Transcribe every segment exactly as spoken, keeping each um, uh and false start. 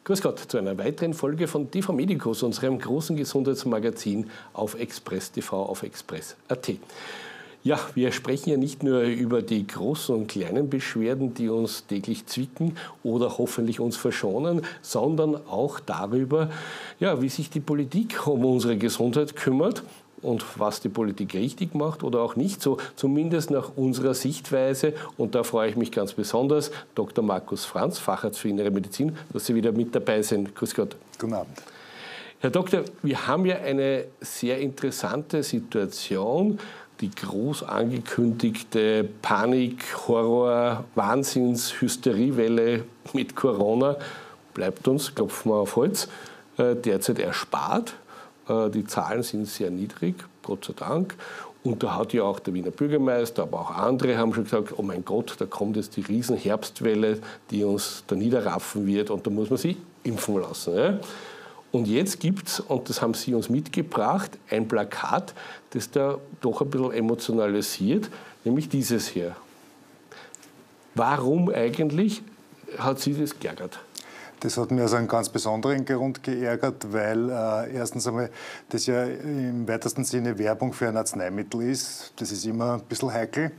Grüß Gott zu einer weiteren Folge von T V Medicus, unserem großen Gesundheitsmagazin auf Express T V, auf Express Punkt A T. Ja, wir sprechen ja nicht nur über die großen und kleinen Beschwerden, die uns täglich zwicken oder hoffentlich uns verschonen, sondern auch darüber, ja, wie sich die Politik um unsere Gesundheit kümmert und was die Politik richtig macht oder auch nicht, so zumindest nach unserer Sichtweise. Und da freue ich mich ganz besonders, Doktor Markus Franz, Facharzt für Innere Medizin, dass Sie wieder mit dabei sind. Grüß Gott. Guten Abend. Herr Doktor, wir haben ja eine sehr interessante Situation. Die groß angekündigte Panik-, Horror-, Wahnsinns-, Hysteriewelle mit Corona bleibt uns, klopfen wir auf Holz, derzeit erspart. Die Zahlen sind sehr niedrig, Gott sei Dank. Und da hat ja auch der Wiener Bürgermeister, aber auch andere haben schon gesagt, oh mein Gott, da kommt jetzt die Riesenherbstwelle, die uns da niederraffen wird und da muss man sich impfen lassen. Ja? Und jetzt gibt es, und das haben Sie uns mitgebracht, ein Plakat, das da doch ein bisschen emotionalisiert, nämlich dieses hier. Warum eigentlich hat Sie das geärgert? Das hat mir aus einem ganz besonderen Grund geärgert, weil äh, erstens einmal das ja im weitesten Sinne Werbung für ein Arzneimittel ist. Das ist immer ein bisschen heikel.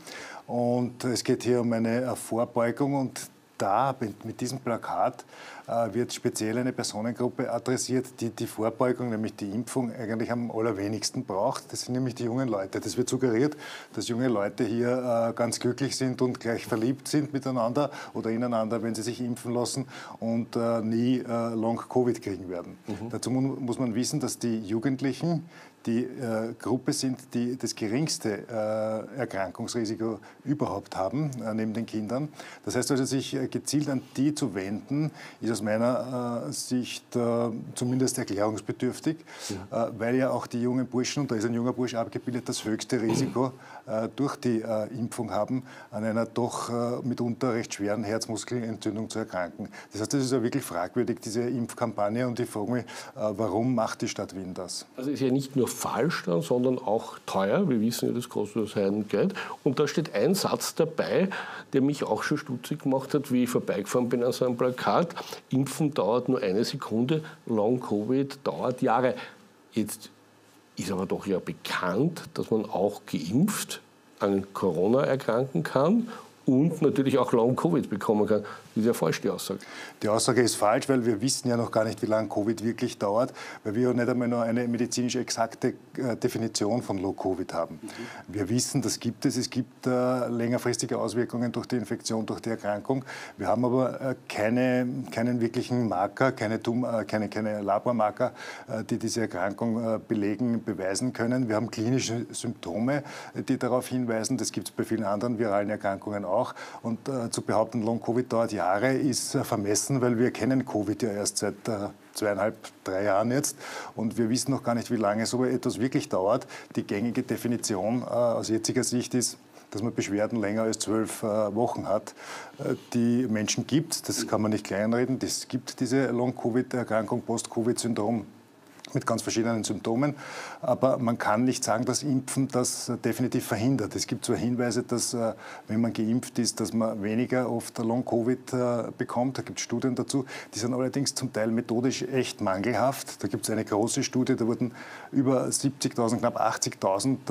Und es geht hier um eine Vorbeugung. Und da, mit diesem Plakat, äh, wird speziell eine Personengruppe adressiert, die die Vorbeugung, nämlich die Impfung, eigentlich am allerwenigsten braucht. Das sind nämlich die jungen Leute. Das wird suggeriert, dass junge Leute hier äh, ganz glücklich sind und gleich verliebt sind miteinander oder ineinander, wenn sie sich impfen lassen und äh, nie äh, Long-Covid kriegen werden. Mhm. Dazu muss man wissen, dass die Jugendlichen die äh, Gruppe sind, die das geringste äh, Erkrankungsrisiko überhaupt haben, äh, neben den Kindern. Das heißt also, sich äh, gezielt an die zu wenden, ist aus meiner äh, Sicht äh, zumindest erklärungsbedürftig, ja. äh, weil ja auch die jungen Burschen, und da ist ein junger Bursch abgebildet, das höchste Risiko äh, durch die äh, Impfung haben, an einer doch äh, mitunter recht schweren Herzmuskelentzündung zu erkranken. Das heißt, das ist ja wirklich fragwürdig, diese Impfkampagne, und ich frage mich, äh, warum macht die Stadt Wien das? Also ist ja nicht nur falsch dann, sondern auch teuer. Wir wissen ja, das kostet das Heidengeld. Und da steht ein Satz dabei, der mich auch schon stutzig gemacht hat, wie ich vorbeigefahren bin an so einem Plakat. Impfen dauert nur eine Sekunde, Long-Covid dauert Jahre. Jetzt ist aber doch ja bekannt, dass man auch geimpft an Corona erkranken kann und natürlich auch Long-Covid bekommen kann. Das ist ja falsch, die Aussage. Die Aussage ist falsch, weil wir wissen ja noch gar nicht, wie lange Covid wirklich dauert, weil wir ja nicht einmal noch eine medizinisch exakte äh, Definition von Long-Covid haben. Mhm. Wir wissen, das gibt es. Es gibt äh, längerfristige Auswirkungen durch die Infektion, durch die Erkrankung. Wir haben aber äh, keine, keinen wirklichen Marker, keine, äh, keine, keine Labormarker, äh, die diese Erkrankung äh, belegen, beweisen können. Wir haben klinische Symptome, die darauf hinweisen. Das gibt es bei vielen anderen viralen Erkrankungen auch. Und äh, zu behaupten, Long-Covid dauert Jahre ist äh, vermessen, weil wir kennen Covid ja erst seit äh, zweieinhalb, drei Jahren jetzt. Und wir wissen noch gar nicht, wie lange so etwas wirklich dauert. Die gängige Definition äh, aus jetziger Sicht ist, dass man Beschwerden länger als zwölf äh, Wochen hat. Äh, die Menschen gibt es, das kann man nicht kleinreden. Es gibt diese Long-Covid-Erkrankung, Post-Covid-Syndrom mit ganz verschiedenen Symptomen. Aber man kann nicht sagen, dass Impfen das definitiv verhindert. Es gibt zwar Hinweise, dass, wenn man geimpft ist, dass man weniger oft Long-Covid bekommt. Da gibt es Studien dazu. Die sind allerdings zum Teil methodisch echt mangelhaft. Da gibt es eine große Studie, da wurden über siebzigtausend, knapp achtzigtausend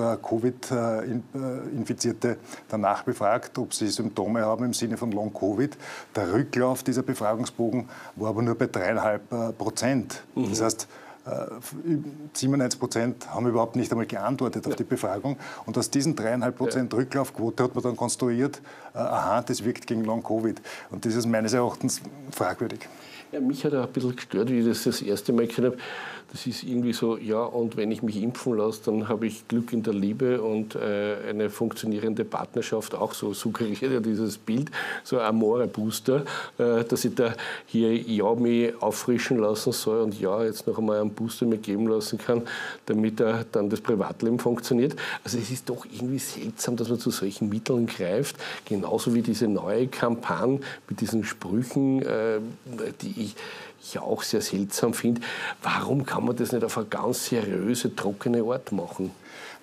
Covid-Infizierte danach befragt, ob sie Symptome haben im Sinne von Long-Covid. Der Rücklauf dieser Befragungsbogen war aber nur bei dreieinhalb Prozent. Mhm. Das heißt, siebenundneunzig Prozent haben überhaupt nicht einmal geantwortet auf die Befragung. Und aus diesen dreieinhalb Prozent Rücklaufquote hat man dann konstruiert, äh, aha, das wirkt gegen Long-Covid. Und das ist meines Erachtens fragwürdig. Ja, mich hat auch ein bisschen gestört, wie ich das das erste Mal gehört habe. Das ist irgendwie so, ja, und wenn ich mich impfen lasse, dann habe ich Glück in der Liebe und äh, eine funktionierende Partnerschaft, auch so suggeriert ja dieses Bild, so ein Amore-Booster, äh, dass ich da hier ja mich auffrischen lassen soll und ja, jetzt noch einmal einen Booster mir geben lassen kann, damit äh, dann das Privatleben funktioniert. Also es ist doch irgendwie seltsam, dass man zu solchen Mitteln greift, genauso wie diese neue Kampagne mit diesen Sprüchen, äh, die ich ja auch sehr seltsam finde. Warum kann man das nicht auf eine ganz seriöse, trockene Art machen?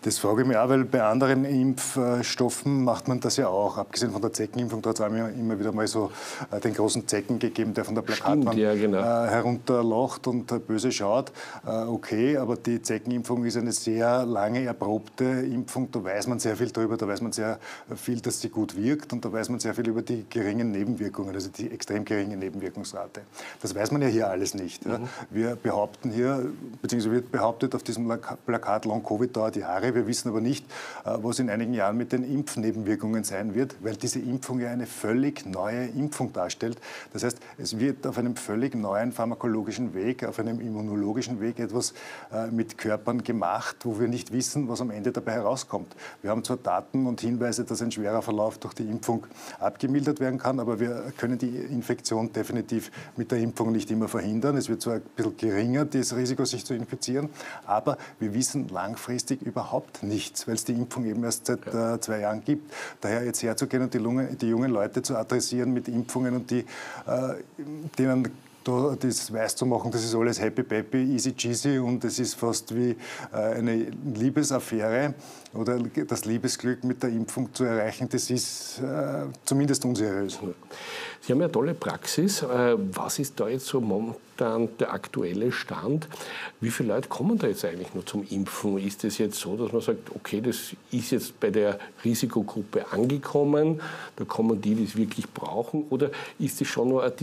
Das frage ich mich auch, weil bei anderen Impfstoffen macht man das ja auch. Abgesehen von der Zeckenimpfung, da hat es immer wieder mal so den großen Zecken gegeben, der von der Plakatwand ja, genau. herunterlacht und böse schaut. Okay, aber die Zeckenimpfung ist eine sehr lange erprobte Impfung. Da weiß man sehr viel drüber, da weiß man sehr viel, dass sie gut wirkt und da weiß man sehr viel über die geringen Nebenwirkungen, also die extrem geringe Nebenwirkungsrate. Das weiß man ja hier alles nicht. Mhm. Ja. Wir behaupten hier, beziehungsweise wird behauptet auf diesem Plakat, Long-Covid dauert Jahre. Wir wissen aber nicht, was in einigen Jahren mit den Impfnebenwirkungen sein wird, weil diese Impfung ja eine völlig neue Impfung darstellt. Das heißt, es wird auf einem völlig neuen pharmakologischen Weg, auf einem immunologischen Weg etwas mit Körpern gemacht, wo wir nicht wissen, was am Ende dabei herauskommt. Wir haben zwar Daten und Hinweise, dass ein schwerer Verlauf durch die Impfung abgemildert werden kann, aber wir können die Infektion definitiv mit der Impfung nicht immer verhindern. Es wird zwar ein bisschen geringer, das Risiko, sich zu infizieren, aber wir wissen langfristig überhaupt nichts, weil es die Impfung eben erst seit äh, zwei Jahren gibt. Daher jetzt herzugehen und die, Lunge, die jungen Leute zu adressieren mit Impfungen und die, äh, denen da das weiß zu machen, das ist alles happy peppy, easy cheesy und es ist fast wie äh, eine Liebesaffäre oder das Liebesglück mit der Impfung zu erreichen, das ist äh, zumindest unseriös. Sie haben ja eine tolle Praxis. Äh, was ist da jetzt so momentan der aktuelle Stand? Wie viele Leute kommen da jetzt eigentlich nur zum Impfen? Ist es jetzt so, dass man sagt, okay, das ist jetzt bei der Risikogruppe angekommen, da kommen die, die es wirklich brauchen? Oder ist es schon nur ein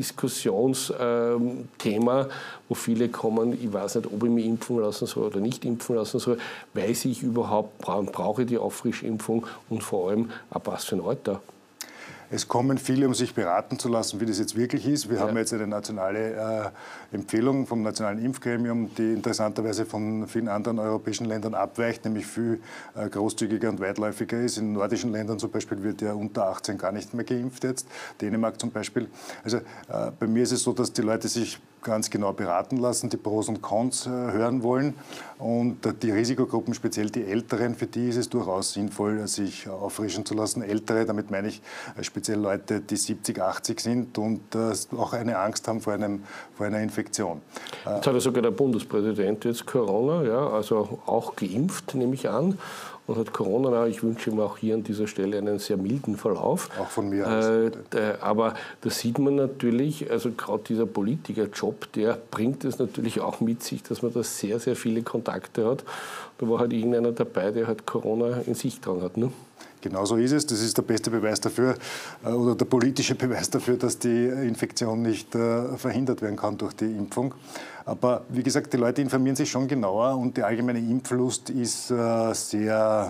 Diskussionsthema, wo viele kommen, ich weiß nicht, ob ich mich impfen lassen soll oder nicht impfen lassen soll, weiß ich überhaupt, brauche ich die Auffrischimpfung und vor allem, ab was für ein Alter? Es kommen viele, um sich beraten zu lassen, wie das jetzt wirklich ist. Wir ja. haben jetzt eine nationale äh, Empfehlung vom Nationalen Impfgremium, die interessanterweise von vielen anderen europäischen Ländern abweicht, nämlich viel äh, großzügiger und weitläufiger ist. In nordischen Ländern zum Beispiel wird ja unter achtzehn gar nicht mehr geimpft jetzt, Dänemark zum Beispiel. Also äh, bei mir ist es so, dass die Leute sich ganz genau beraten lassen, die Pros und Cons äh, hören wollen. Und äh, die Risikogruppen, speziell die Älteren, für die ist es durchaus sinnvoll, sich auffrischen zu lassen. Ältere, damit meine ich äh, speziell Leute, die siebzig, achtzig sind und äh, auch eine Angst haben vor, einem, vor einer Infektion. Jetzt hat ja sogar der Bundespräsident jetzt Corona, ja, also auch geimpft, nehme ich an. Und hat Corona, ich wünsche ihm auch hier an dieser Stelle einen sehr milden Verlauf. Auch von mir aus. Äh, aber da sieht man natürlich, also gerade dieser Politikerjob, der bringt es natürlich auch mit sich, dass man da sehr, sehr viele Kontakte hat. Da war halt irgendeiner dabei, der halt Corona in sich dran hat. Ne? Genau so ist es. Das ist der beste Beweis dafür, oder der politische Beweis dafür, dass die Infektion nicht verhindert werden kann durch die Impfung. Aber wie gesagt, die Leute informieren sich schon genauer und die allgemeine Impflust ist sehr,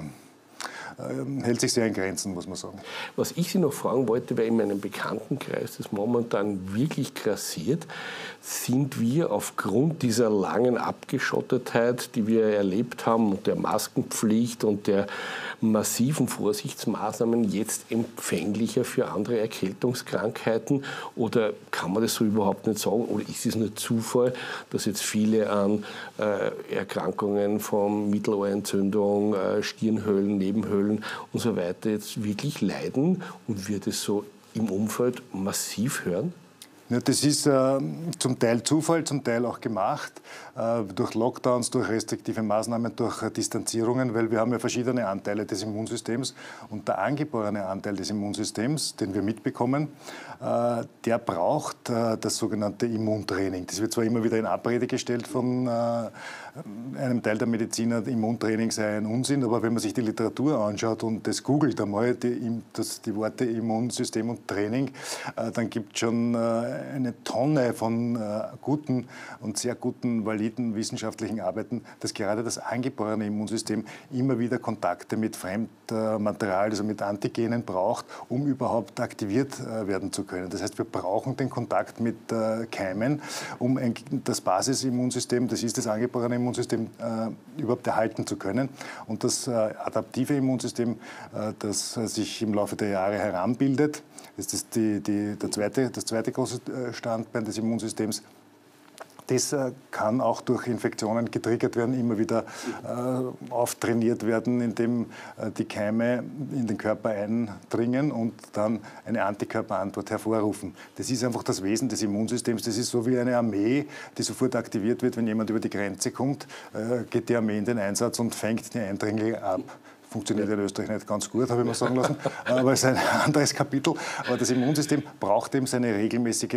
hält sich sehr in Grenzen, muss man sagen. Was ich Sie noch fragen wollte, weil in meinem Bekanntenkreis das momentan wirklich grassiert, sind wir aufgrund dieser langen Abgeschottetheit, die wir erlebt haben, und der Maskenpflicht und der massiven Vorsichtsmaßnahmen jetzt empfänglicher für andere Erkältungskrankheiten? Oder kann man das so überhaupt nicht sagen? Oder ist es nur Zufall, dass jetzt viele an äh, Erkrankungen von Mittelohrentzündung, äh, Stirnhöhlen, Nebenhöhlen und so weiter jetzt wirklich leiden und wir das so im Umfeld massiv hören? Ja, das ist äh, zum Teil Zufall, zum Teil auch gemacht, äh, durch Lockdowns, durch restriktive Maßnahmen, durch äh, Distanzierungen, weil wir haben ja verschiedene Anteile des Immunsystems und der angeborene Anteil des Immunsystems, den wir mitbekommen, äh, der braucht äh, das sogenannte Immuntraining. Das wird zwar immer wieder in Abrede gestellt von äh, einem Teil der Mediziner, Immuntraining sei ein Unsinn, aber wenn man sich die Literatur anschaut und das googelt einmal, die, das, die Worte Immunsystem und Training, äh, dann gibt es schon äh, eine Tonne von äh, guten und sehr guten, validen wissenschaftlichen Arbeiten, dass gerade das angeborene Immunsystem immer wieder Kontakte mit Fremdmaterial, also mit Antigenen braucht, um überhaupt aktiviert äh, werden zu können. Das heißt, wir brauchen den Kontakt mit äh, Keimen, um ein, das Basisimmunsystem, das ist das angeborene Immunsystem, äh, überhaupt erhalten zu können. Und das äh, adaptive Immunsystem, äh, das äh, sich im Laufe der Jahre heranbildet, das ist die, die, der zweite, das zweite große Standbein des Immunsystems. Das kann auch durch Infektionen getriggert werden, immer wieder äh, auftrainiert werden, indem äh, die Keime in den Körper eindringen und dann eine Antikörperantwort hervorrufen. Das ist einfach das Wesen des Immunsystems. Das ist so wie eine Armee, die sofort aktiviert wird, wenn jemand über die Grenze kommt, äh, geht die Armee in den Einsatz und fängt die Eindringlinge ab. Funktioniert in Österreich nicht ganz gut, habe ich mir sagen lassen, aber es ist ein anderes Kapitel. Aber das Immunsystem braucht eben seine regelmäßige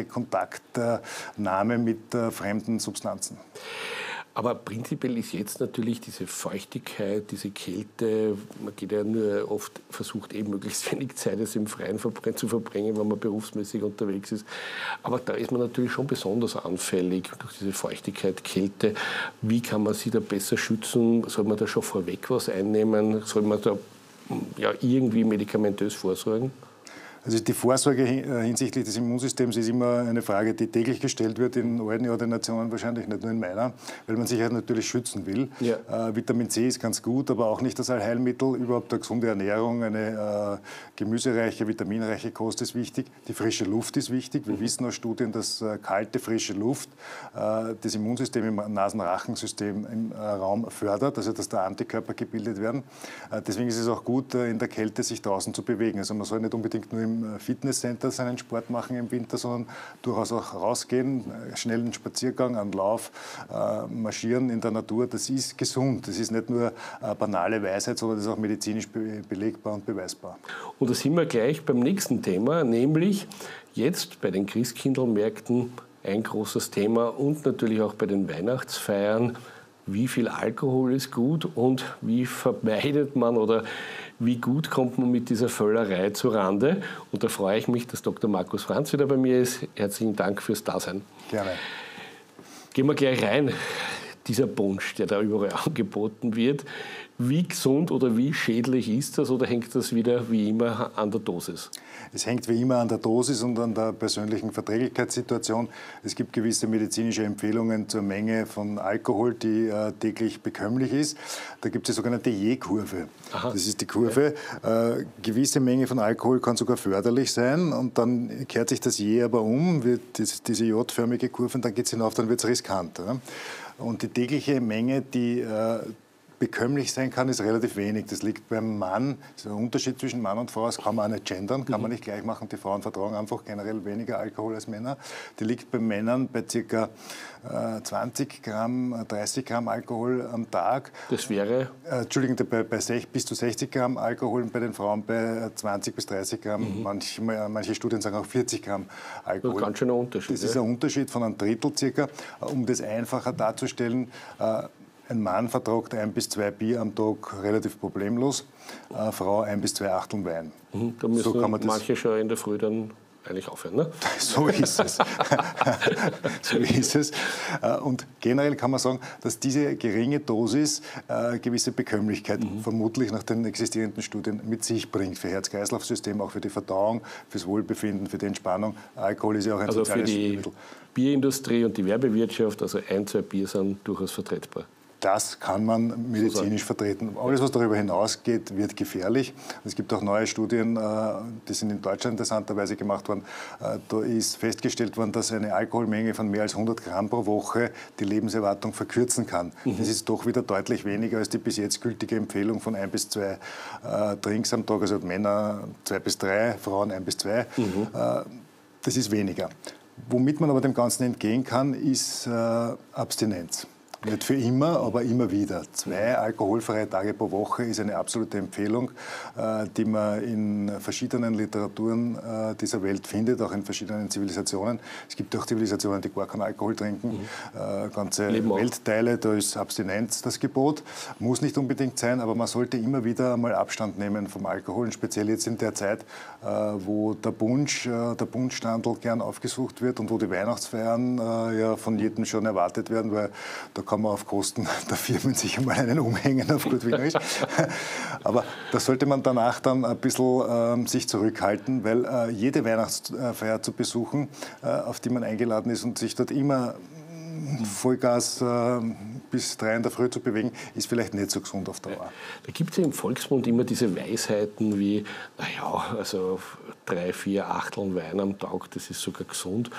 Kontaktnahme mit äh, fremden Substanzen. Aber prinzipiell ist jetzt natürlich diese Feuchtigkeit, diese Kälte, man geht ja nur oft, versucht eben möglichst wenig Zeit im Freien zu verbringen, wenn man berufsmäßig unterwegs ist. Aber da ist man natürlich schon besonders anfällig durch diese Feuchtigkeit, Kälte. Wie kann man sich da besser schützen? Soll man da schon vorweg was einnehmen? Soll man da ja, irgendwie medikamentös vorsorgen? Also die Vorsorge hinsichtlich des Immunsystems ist immer eine Frage, die täglich gestellt wird in allen Ordinationen, wahrscheinlich nicht nur in meiner, weil man sich halt natürlich schützen will. Ja. Äh, Vitamin C ist ganz gut, aber auch nicht das Allheilmittel. Überhaupt eine gesunde Ernährung, eine äh, gemüsereiche, vitaminreiche Kost ist wichtig. Die frische Luft ist wichtig. Wir mhm. wissen aus Studien, dass äh, kalte, frische Luft äh, das Immunsystem im Nasen-Rachensystem im äh, Raum fördert, also dass da Antikörper gebildet werden. Äh, deswegen ist es auch gut, äh, in der Kälte sich draußen zu bewegen. Also man soll nicht unbedingt nur im Fitnesscenter seinen Sport machen im Winter, sondern durchaus auch rausgehen, schnell einen Spaziergang, einen Lauf, äh, marschieren in der Natur. Das ist gesund. Das ist nicht nur eine banale Weisheit, sondern das ist auch medizinisch be belegbar und beweisbar. Und da sind wir gleich beim nächsten Thema, nämlich jetzt bei den Christkindlmärkten ein großes Thema und natürlich auch bei den Weihnachtsfeiern. Wie viel Alkohol ist gut und wie vermeidet man oder wie gut kommt man mit dieser Völlerei zu Rande? Und da freue ich mich, dass Doktor Markus Franz wieder bei mir ist. Herzlichen Dank fürs Dasein. Gerne. Gehen wir gleich rein. Dieser Punsch, der da überall angeboten wird, wie gesund oder wie schädlich ist das oder hängt das wieder wie immer an der Dosis? Es hängt wie immer an der Dosis und an der persönlichen Verträglichkeitssituation. Es gibt gewisse medizinische Empfehlungen zur Menge von Alkohol, die äh, täglich bekömmlich ist. Da gibt es die sogenannte Je-Kurve. Das ist die Kurve. Okay. Äh, gewisse Menge von Alkohol kann sogar förderlich sein und dann kehrt sich das Je aber um, wird das, diese J-förmige Kurve und dann geht es hinauf, dann wird es riskant. Ja? Und die tägliche Menge, die äh, bekömmlich sein kann, ist relativ wenig. Das liegt beim Mann, das ist ein Unterschied zwischen Mann und Frau, das kann man auch nicht gendern, kann man nicht gleich machen. Die Frauen vertragen einfach generell weniger Alkohol als Männer. Die liegt bei Männern bei ca. äh, zwanzig Gramm, dreißig Gramm Alkohol am Tag. Das wäre? Äh, Entschuldigung, bei, bei sech, bis zu sechzig Gramm Alkohol und bei den Frauen bei zwanzig bis dreißig Gramm. Mhm. Manchmal, manche Studien sagen auch vierzig Gramm Alkohol. Das ist ganz schön ein Unterschied. Das ist ein Unterschied von einem Drittel circa. Um das einfacher darzustellen, äh, ein Mann vertragt ein bis zwei Bier am Tag relativ problemlos, eine Frau ein bis zwei Achteln Wein. Mhm, da müssen so kann man manche schon in der Früh dann eigentlich aufhören, ne? So ist es. So ist es. Und generell kann man sagen, dass diese geringe Dosis äh, gewisse Bekömmlichkeit mhm. vermutlich nach den existierenden Studien mit sich bringt. Für Herz-Kreislauf-System, auch für die Verdauung, fürs Wohlbefinden, für die Entspannung. Alkohol ist ja auch ein also soziales für die Mittel. Bierindustrie und die Werbewirtschaft, also ein, zwei Bier sind durchaus vertretbar. Das kann man medizinisch vertreten. Alles, was darüber hinausgeht, wird gefährlich. Es gibt auch neue Studien, die sind in Deutschland interessanterweise gemacht worden. Da ist festgestellt worden, dass eine Alkoholmenge von mehr als hundert Gramm pro Woche die Lebenserwartung verkürzen kann. Mhm. Das ist doch wieder deutlich weniger als die bis jetzt gültige Empfehlung von ein bis zwei äh, Drinks am Tag. Also Männer zwei bis drei, Frauen ein bis zwei. Mhm. Äh, das ist weniger. Womit man aber dem Ganzen entgehen kann, ist äh, Abstinenz. Nicht für immer, aber immer wieder. Zwei alkoholfreie Tage pro Woche ist eine absolute Empfehlung, äh, die man in verschiedenen Literaturen äh, dieser Welt findet, auch in verschiedenen Zivilisationen. Es gibt auch Zivilisationen, die gar keinen Alkohol trinken. Mhm. Äh, ganze Weltteile, da ist Abstinenz das Gebot. Muss nicht unbedingt sein, aber man sollte immer wieder mal Abstand nehmen vom Alkohol. Und speziell jetzt in der Zeit, äh, wo der Punsch, äh, der Punschstandl gern aufgesucht wird und wo die Weihnachtsfeiern äh, ja von jedem schon erwartet werden, weil da kann man auf Kosten der Firmen sich einmal einen umhängen, auf gut Wienerisch. Aber das sollte man danach dann ein bisschen ähm, sich zurückhalten, weil äh, jede Weihnachtsfeier zu besuchen, äh, auf die man eingeladen ist und sich dort immer Vollgas äh, bis drei in der Früh zu bewegen, ist vielleicht nicht so gesund auf Dauer. Da gibt es ja im Volksmund immer diese Weisheiten wie, naja, also drei, vier Achteln Wein am Tag, das ist sogar gesund.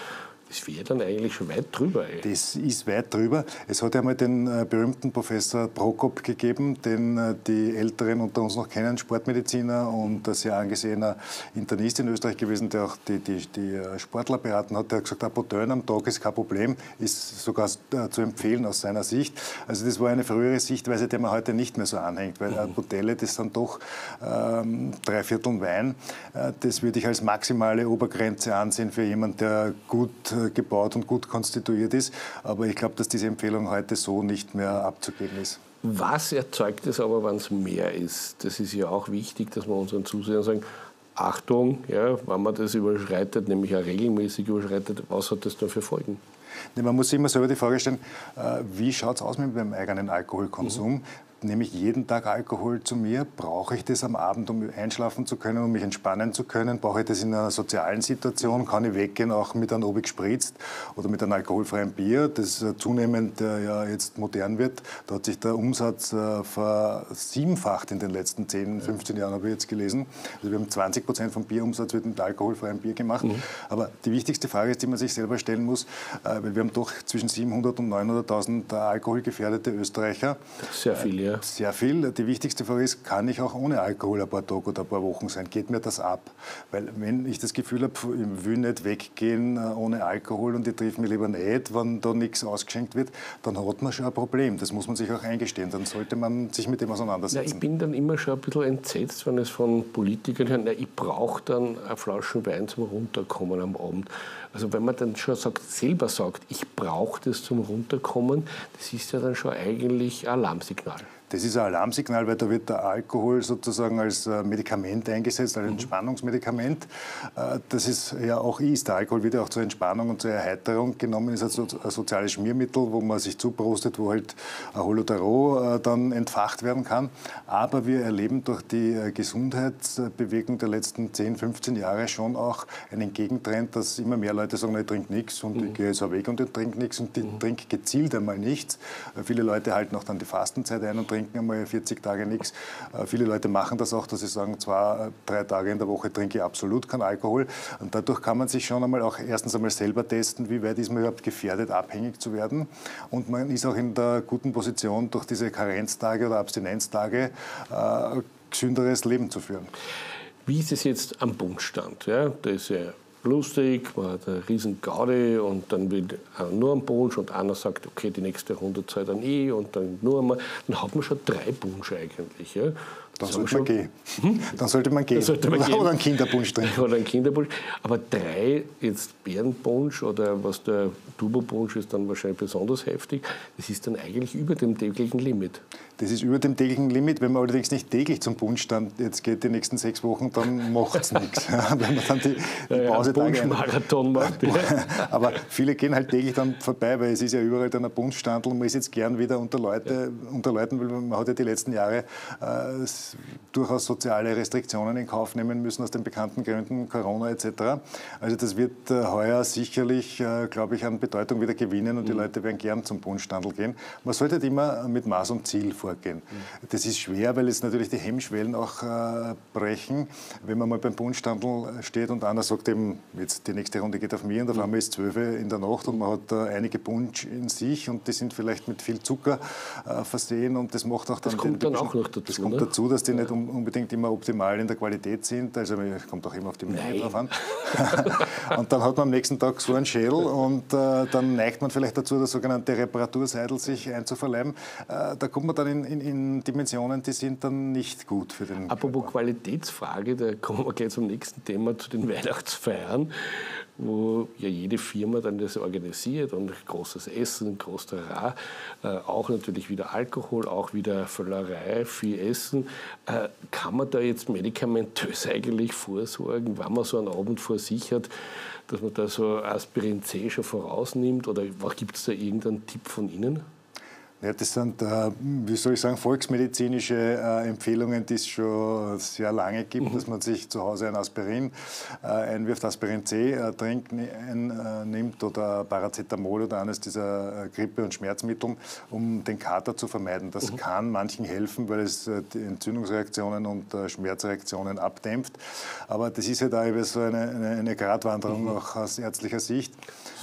Das wäre dann eigentlich schon weit drüber. Ey. Das ist weit drüber. Es hat ja mal den äh, berühmten Professor Prokop gegeben, den äh, die Älteren unter uns noch kennen, Sportmediziner und ein sehr angesehener Internist in Österreich gewesen, der auch die, die, die Sportler beraten hat. Der hat gesagt, ein Butön am Tag ist kein Problem, ist sogar äh, zu empfehlen aus seiner Sicht. Also das war eine frühere Sichtweise, der man heute nicht mehr so anhängt, weil eine Butelle, das sind doch ähm, drei Viertel Wein. Äh, das würde ich als maximale Obergrenze ansehen für jemanden, der gut gebaut und gut konstituiert ist. Aber ich glaube, dass diese Empfehlung heute so nicht mehr abzugeben ist. Was erzeugt es aber, wenn es mehr ist? Das ist ja auch wichtig, dass wir unseren Zusehern sagen, Achtung, ja, wenn man das überschreitet, nämlich auch regelmäßig überschreitet, was hat das dann für Folgen? Man muss sich immer selber die Frage stellen, wie schaut es aus mit meinem eigenen Alkoholkonsum? Mhm. Nehme ich jeden Tag Alkohol zu mir? Brauche ich das am Abend, um einschlafen zu können, um mich entspannen zu können? Brauche ich das in einer sozialen Situation? Kann ich weggehen, auch mit einem Obig gespritzt oder mit einem alkoholfreien Bier, das zunehmend äh, ja jetzt modern wird? Da hat sich der Umsatz äh, versiebenfacht in den letzten zehn, fünfzehn Jahren, habe ich jetzt gelesen. Also wir haben zwanzig Prozent vom Bierumsatz wird mit alkoholfreiem Bier gemacht. Mhm. Aber die wichtigste Frage ist, die man sich selber stellen muss, äh, weil wir haben doch zwischen siebenhundert und neunhunderttausend alkoholgefährdete Österreicher. Sehr viele. Ja. Sehr viel. Die wichtigste Frage ist, kann ich auch ohne Alkohol ein paar Tage oder ein paar Wochen sein? Geht mir das ab? Weil wenn ich das Gefühl habe, ich will nicht weggehen ohne Alkohol und ich treffe mich lieber nicht, wenn da nichts ausgeschenkt wird, dann hat man schon ein Problem. Das muss man sich auch eingestehen. Dann sollte man sich mit dem auseinandersetzen. Ja, ich bin dann immer schon ein bisschen entsetzt, wenn es von Politikern hören, ich brauche dann eine Flasche Wein zum Runterkommen am Abend. Also wenn man dann schon sagt, selber sagt, ich brauche das zum Runterkommen, das ist ja dann schon eigentlich ein Alarmsignal. Das ist ein Alarmsignal, weil da wird der Alkohol sozusagen als Medikament eingesetzt, als Entspannungsmedikament. Das ist ja auch ist. Der Alkohol wird ja auch zur Entspannung und zur Erheiterung genommen. Das ist ein soziales Schmiermittel, wo man sich zuprostet, wo halt ein Holotaro dann entfacht werden kann. Aber wir erleben durch die Gesundheitsbewegung der letzten zehn, fünfzehn Jahre schon auch einen Gegentrend, dass immer mehr Leute sagen, ich trinke nichts und ich gehe jetzt auch weg und ich trinke nichts und ich trinke gezielt einmal nichts. Viele Leute halten auch dann die Fastenzeit ein und trinken einmal vierzig Tage nichts. Äh, viele Leute machen das auch, dass sie sagen, zwei, drei Tage in der Woche trinke ich absolut keinen Alkohol. Und dadurch kann man sich schon einmal auch erstens einmal selber testen, wie weit ist man überhaupt gefährdet, abhängig zu werden. Und man ist auch in der guten Position, durch diese Karenztage oder Abstinenztage äh, gesünderes Leben zu führen. Wie ist es jetzt am Bundstand? Ja, das ist ja lustig, man hat eine riesen Gaudi und dann will einer nur einen Punsch und einer sagt, okay, die nächste Runde zahlt dann eh und dann nur einmal. Dann hat man schon drei Punsch eigentlich. Ja. Dann sollte man gehen. Hm? Dann sollte man gehen. Sollte man oder, gehen. oder einen Kinderpunsch trinken. Oder einen Kinderpunsch. Aber drei, jetzt Bärenpunsch oder was der Turbopunsch ist, dann wahrscheinlich besonders heftig. Das ist dann eigentlich über dem täglichen Limit. Das ist über dem täglichen Limit. Wenn man allerdings nicht täglich zum Punschstand jetzt geht, die nächsten sechs Wochen, dann macht es nichts. Wenn man dann die, die ja, Pause ja, Punschmarathon macht. Ja. Aber viele gehen halt täglich dann vorbei, weil es ist ja überall dann ein Punschstandl. Man ist jetzt gern wieder unter, Leute, ja. unter Leuten, weil man hat ja die letzten Jahre äh, durchaus soziale Restriktionen in Kauf nehmen müssen, aus den bekannten Gründen, Corona et cetera. Also das wird äh, heuer sicherlich, äh, glaube ich, an Bedeutung wieder gewinnen und mhm. die Leute werden gern zum Punschstandl gehen. Man sollte halt immer mit Maß und Ziel vorgehen. Mhm. Das ist schwer, weil jetzt natürlich die Hemmschwellen auch äh, brechen. Wenn man mal beim Punschstandl steht und einer sagt eben, jetzt die nächste Runde geht auf mich und auf einmal ist zwölf in der Nacht und man hat äh, einige Punsch in sich und die sind vielleicht mit viel Zucker äh, versehen und das macht auch dann... Das kommt den, dann auch noch dazu. Das kommt ne? dazu, dass die ja. nicht um, unbedingt immer optimal in der Qualität sind. Also kommt auch immer auf die Menge drauf an. Und dann hat man am nächsten Tag so einen Schädel und äh, dann neigt man vielleicht dazu, das sogenannte Reparaturseidel sich einzuverleiben. Äh, da kommt man dann in, in, in Dimensionen, die sind dann nicht gut für den Apropos Körper. Qualitätsfrage, da kommen wir gleich zum nächsten Thema, zu den Weihnachtsfeiern, wo ja jede Firma dann das organisiert und großes Essen, groß Trara, äh, auch natürlich wieder Alkohol, auch wieder Völlerei, viel Essen. Äh, kann man da jetzt medikamentös eigentlich vorsorgen, wenn man so einen Abend vor sich hat, dass man da so Aspirin C schon vorausnimmt oder gibt es da irgendeinen Tipp von Ihnen? Ja, das sind, äh, wie soll ich sagen, volksmedizinische äh, Empfehlungen, die es schon sehr lange gibt, mhm. dass man sich zu Hause ein Aspirin äh, einwirft, Aspirin C äh, trinkt, ein, äh, nimmt oder Paracetamol oder eines dieser äh, Grippe- und Schmerzmittel, um den Kater zu vermeiden. Das mhm. kann manchen helfen, weil es äh, die Entzündungsreaktionen und äh, Schmerzreaktionen abdämpft. Aber das ist ja da eben so eine, eine, eine Gratwanderung mhm. auch aus ärztlicher Sicht.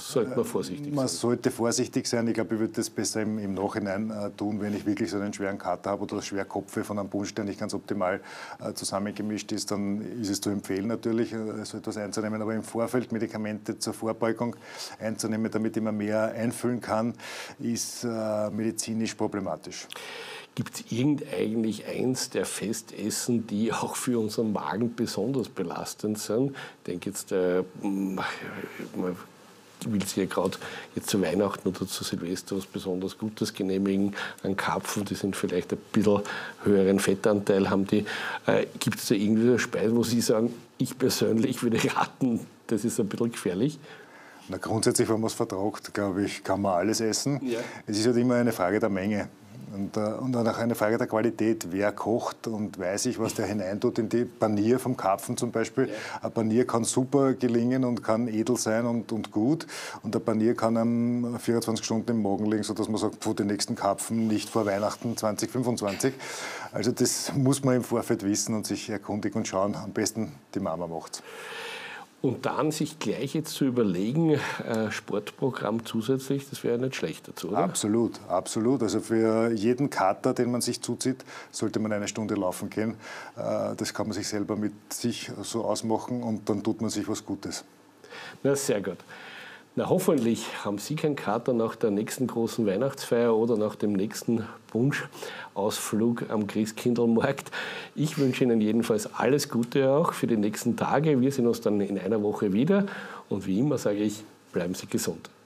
sollte man vorsichtig man sein? Man sollte vorsichtig sein. Ich glaube, ich würde das besser im, im Nachhinein äh, tun, wenn ich wirklich so einen schweren Kater habe oder das Schwerkopfe von einem Punsch, der nicht ganz optimal äh, zusammengemischt ist, dann ist es zu empfehlen natürlich, äh, so etwas einzunehmen. Aber im Vorfeld Medikamente zur Vorbeugung einzunehmen, damit ich mir mehr einfüllen kann, ist äh, medizinisch problematisch. Gibt es irgendein eins der Festessen, die auch für unseren Magen besonders belastend sind? Ich denke jetzt, äh, man will sich ja gerade jetzt zu Weihnachten oder zu Silvester was besonders Gutes genehmigen. An Karpfen, die sind vielleicht ein bisschen höheren Fettanteil haben die. Äh, Gibt es da irgendwie eine Speise, wo Sie sagen, ich persönlich würde raten, das ist ein bisschen gefährlich? Na, grundsätzlich, wenn man es vertragt, glaube ich, kann man alles essen. Ja. Es ist halt immer eine Frage der Menge. Und, und dann auch eine Frage der Qualität. Wer kocht und weiß ich, was der hineintut in die Panier vom Karpfen zum Beispiel. Ja. Ein Panier kann super gelingen und kann edel sein und, und gut. Und ein Panier kann einem vierundzwanzig Stunden im Magen liegen, sodass man sagt, den nächsten Karpfen nicht vor Weihnachten zwanzig fünfundzwanzig. Also das muss man im Vorfeld wissen und sich erkundigen und schauen. Am besten die Mama macht's. Und dann sich gleich jetzt zu überlegen, äh, Sportprogramm zusätzlich, das wäre nicht schlecht dazu, oder? Absolut, absolut. Also für jeden Kater, den man sich zuzieht, sollte man eine Stunde laufen gehen. Äh, das kann man sich selber mit sich so ausmachen und dann tut man sich was Gutes. Na, sehr gut. Na, hoffentlich haben Sie keinen Kater nach der nächsten großen Weihnachtsfeier oder nach dem nächsten Wunschausflug am Christkindlmarkt. Ich wünsche Ihnen jedenfalls alles Gute auch für die nächsten Tage. Wir sehen uns dann in einer Woche wieder. Und wie immer sage ich, bleiben Sie gesund.